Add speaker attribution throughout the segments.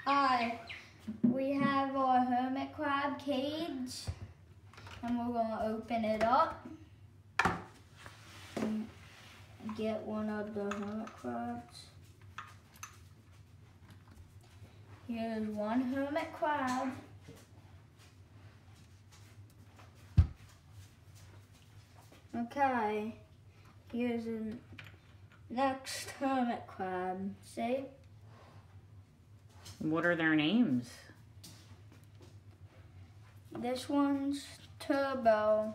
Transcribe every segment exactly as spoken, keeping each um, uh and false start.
Speaker 1: Hi, we have our hermit crab cage, and we're gonna open it up and get one of the hermit crabs. Here's one hermit crab. Okay, here's the next hermit crab. See?
Speaker 2: What are their names?
Speaker 1: This one's Turbo,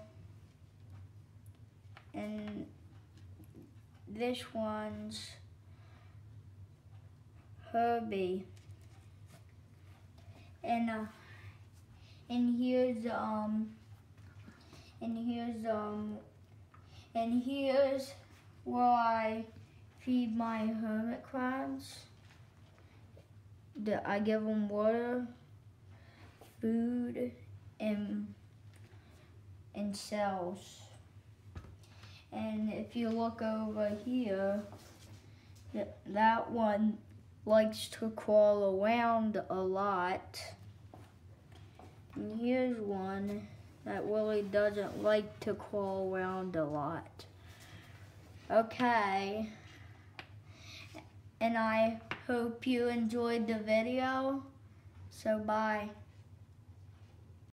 Speaker 1: and this one's Herbie, and uh, and here's um, and here's um, and here's where I feed my hermit crabs. I give them water, food, and and cells. And if you look over here, that that one likes to crawl around a lot. And here's one that really doesn't like to crawl around a lot. Okay. And I hope you enjoyed the video. So bye.